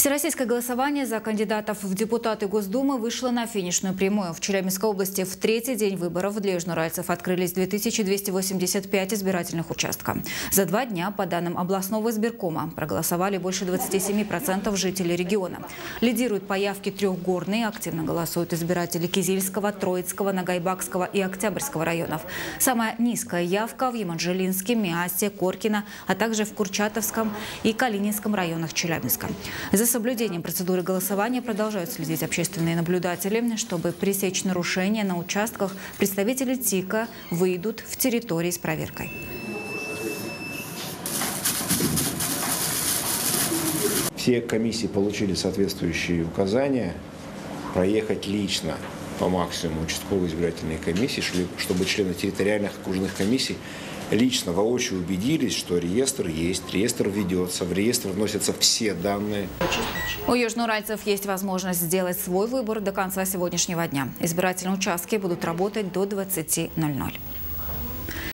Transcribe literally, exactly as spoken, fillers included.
Всероссийское голосование за кандидатов в депутаты Госдумы вышло на финишную прямую. В Челябинской области в третий день выборов для южноральцев открылись две тысячи двести восемьдесят пять избирательных участков. За два дня, по данным областного избиркома, проголосовали больше двадцати семи процентов жителей региона. Лидируют по явке трехгорные, активно голосуют избиратели Кизильского, Троицкого, Нагайбакского и Октябрьского районов. Самая низкая явка в Еманжелинске, Миасе, Коркино, а также в Курчатовском и Калининском районах Челябинска. За соблюдением процедуры голосования продолжают следить общественные наблюдатели. Чтобы пресечь нарушения на участках, представители ТИКа выйдут в территории с проверкой. Все комиссии получили соответствующие указания проехать лично по максимуму участковой избирательной комиссии, чтобы члены территориальных окружных комиссий лично воочию убедились, что реестр есть, реестр ведется, в реестр вносятся все данные. У южноральцев есть возможность сделать свой выбор до конца сегодняшнего дня. Избирательные участки будут работать до двадцати ноль-ноль.